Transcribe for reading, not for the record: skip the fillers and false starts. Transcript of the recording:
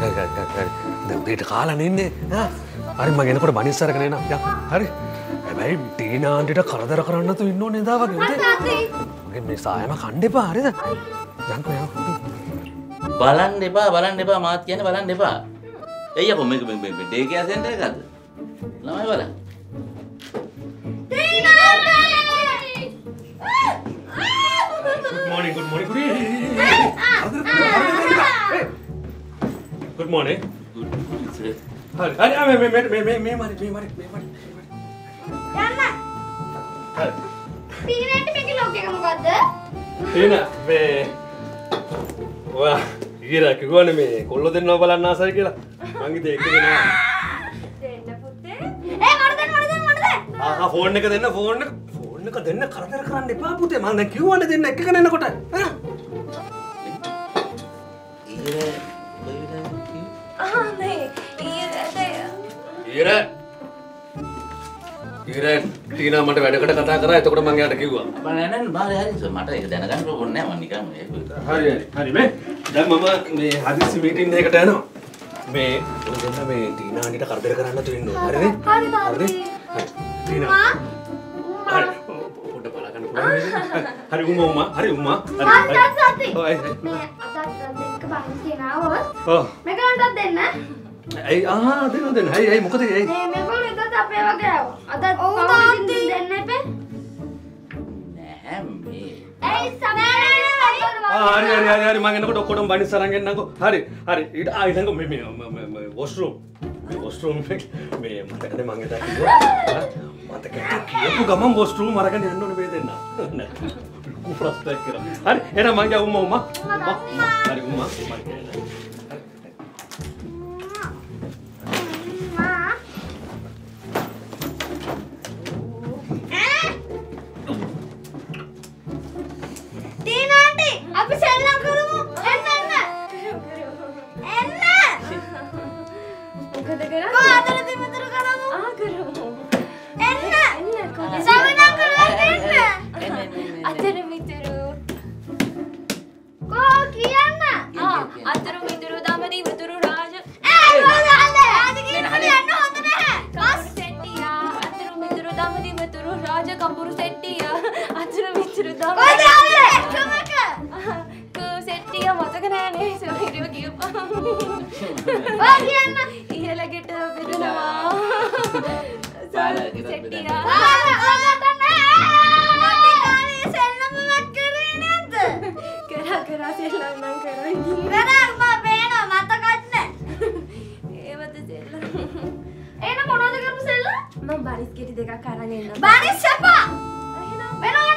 දැන් උදේට කාලා නෙන්නේ. හරි මම එනකොට බනිස් අරගෙන එනවා. යන්න. හරි. හැබැයි ටීනා ආන්ටිට කරදර කරන්න තු ඉන්න ඕනේ නේද වගේ උදේ. මගේ මේ සායම කන්න එපා හරිද? යන්කෝ යන්න. බලන්න එපා මාත් කියන්නේ බලන්න එපා. එයි අපෝ මේක ඩේ කෙයා සෙන්ටර් එකක්ද? ළමයි බලන්න. Tina Good morning. Good morning. Hari me mari. Yanna. Hari. Tina ente meke log එක මොකද්ද? Tina me wah ඊර කිව්වනේ මේ කොල්ල දෙන්නව බලන්න ආසයි කියලා. මං ඉතින් එක්ක දෙනවා. දෙන්න පුතේ. මට දෙන්න. ෆෝන් එක දෙන්න ෆෝන් එක දෙන්න කරදර කරන්න එපා පුතේ. මං දැන් කිව්වනේ දෙන්න එක්කගෙන එනකොට. ඊර ටීනා මට වැඩකට කතා කරා. එතකොට මං එයාට කිව්වා. නෑ බාරේ හරි මට ඒක දැනගන්න ඕනේ නෑ මං නිකන් හරි මේ දැන් මම මේ හදිස්සි මීටින් එකකට යනවා. මේ ඔය දෙන්න මේ ටීනා ආන්ටිට කරදර කරන්න තු ඉන්න ඕනේ. හරිනේ? හරි. ටීනා. හරි. පොඩ බලන්න පුළුවන්. හරි උම්මා. හරි. සති. ඔය මේ අතක් දෙන්නක බහින් තියනවොත්. ඔව්. මේකන්ටත් දෙන්න. ඇයි දෙන්න. ඇයි මොකද ඇයි? මේ මේගොල්ලෝ ඉතත් අපේ වගේ අද කවුරුන් දෙන්න එපේ. නෑ මේ ඇයි සමහර හරි මං එනකොට ඔක්කොටම බනිස් අරන් ගෙන්නම්කෝ. හරි. ඊට ඊළඟ මේ වොෂ්රූම් මේ මතකද මං එදා කිව්වා. මතකද කියපු ගමන් වොෂ්රූම් අරගෙන යන්න ඕනේ මේ දෙන්න. ලොකු ප්‍රශ්නයක් කියලා. හරි එහෙනම් මං ගියා උම්මා. හරි උම්මා. අපි සෙල්ලම් කරමු. එන්න. මොකද කරන්නේ? කොහාටද මෙතන කරමු? කරමු. එන්න. සමනම් කරලා එන්න. අතර මිතුරු. කොහො කියන්න? අතර මිතුරු දමනි මිතුරු රාජ. මොකද ආද කියන්න හොඳ නැහැ. කම්බුරු සෙට්ටියා. අතර මිතුරු දමනි මිතුරු රාජ කම්බුරු සෙට්ටියා. අතර මිතුරු දමනි. සෙට්ටිය මතක නෑනේ සොහිරිව කියපන්. ඔය කියන්න. ඉහළකට බෙදනවා. සෙට්ටිය. ඔයාලේ සෙල්ලමක් කරේ නැද්ද? කරා සෙල්ලම් නම් කරා. කරා මම බේනවා මතකත් නෑ. ඒවද සෙල්ලම්. එන මොනවද කරමු සෙල්ලම්? මම බරිස් කෙටි දෙකක් අරන් එන්නම්. බරිස් එපා. එහෙනම් වෙනව